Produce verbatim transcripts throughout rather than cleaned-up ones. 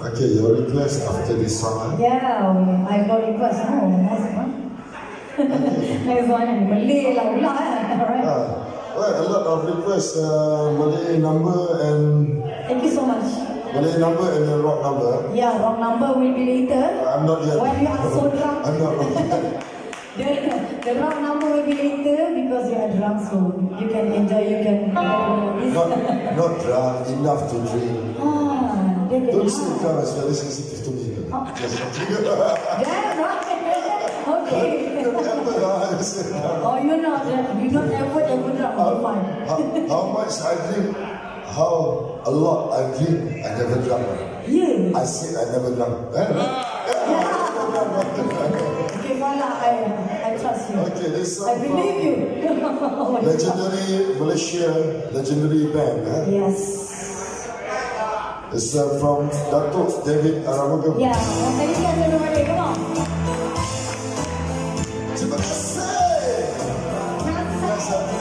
Okay, your request after this song. Yeah, I got request. Oh, nice one. Next one, Malay lah, pula eh. Alright. Uh, well, a lot of requests, uh, Malay number and... Thank you so much. Malay number and the rock number. Yeah, rock number will be later. Uh, I'm not yet. When you are so drunk. I'm not yet. The, the rock number will be later because you are drunk, so you can enjoy, you can... Uh, not, not drunk, enough to drink. Ah, don't say drunk, it's very sensitive to me. Oh. Just yeah, right. Okay. Oh, you're not, you're not ever, ever drunk. How, fine. how, how much I drink, how a lot I drink, I never drunk. Yeah. I said I never drunk. Eh? Okay, Mala, I, I trust you. Okay, this song I believe you. legendary Malaysia, legendary band. Eh? Yes. It's uh, from Datuk David Aramugam. Yeah, thank you everybody, come on. Terima kasih. Terima kasih.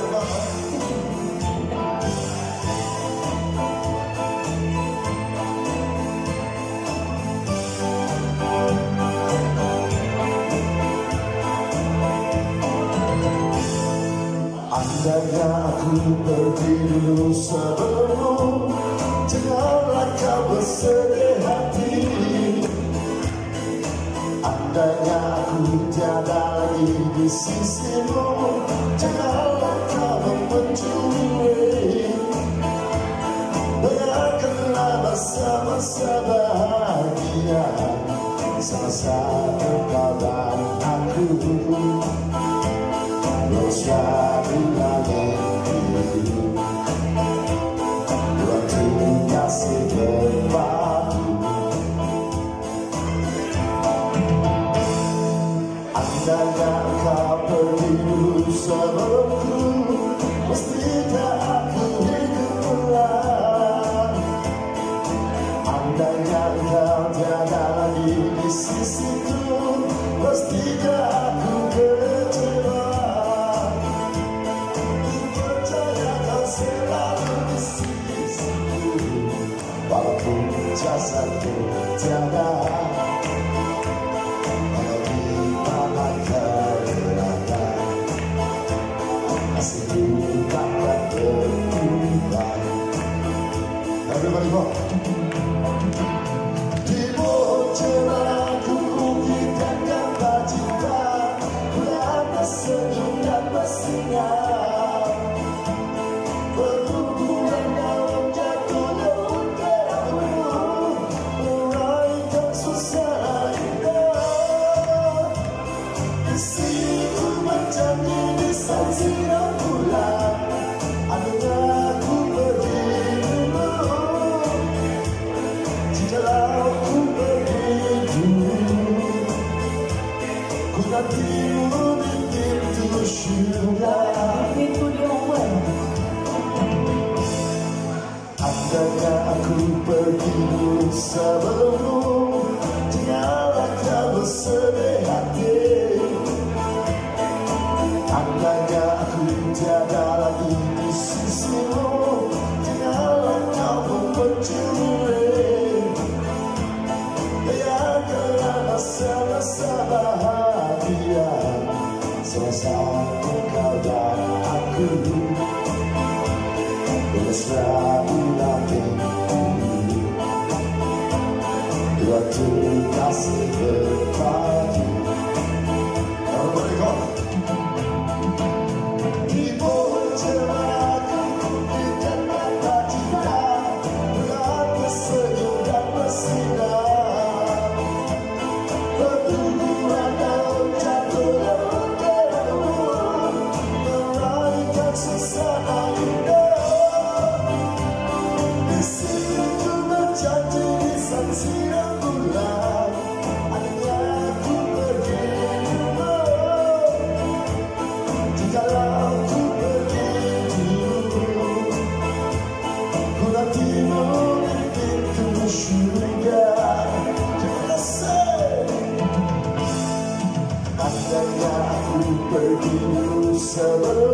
Andainya aku pergi dulu sebelummu, janganlah kau bersedih hati. Andainya aku tiada lagi di sisimu, janganlah kau mencuri. Biarkanlah masa-masa bahagia, sama-sama kau dan aku. Bersatu lagi, waktu kasih berbagi. Andainya kau pergi dulu sebelumku, pastikan aku hidup ulang. Andainya kau tiada lagi di sisiku, pastikan aku kecewa. Selalu di sisiku, walaupun jasadku tiada. Walau di mana kerana nasibku takkan berubah. Everybody go. Di bawah cemaraku kita kata cinta, berada senyum dan bersinar. Andainya aku pergi dulu sebelummu, janganlah kau bersedih hati. Andainya aku tiada lagi di sisimu, janganlah kau mencuri. Biarkanlah masa-masa bahagia, sama-sama kau dan aku. Bersatu lagi, waktu kasih berbagi. Everybody go. Di bawah cemaraku kita kata cinta, berada senyum dan bersinar. Bertubuhan daun jatuh daun kerabu, meraihkan suasana indah. Siang bulan, andainya aku pergi dulu. Jikalau aku pergi dulu, ku nantimu di pintu syurga. Terima kasih. Andainya aku pergi dulu sebelum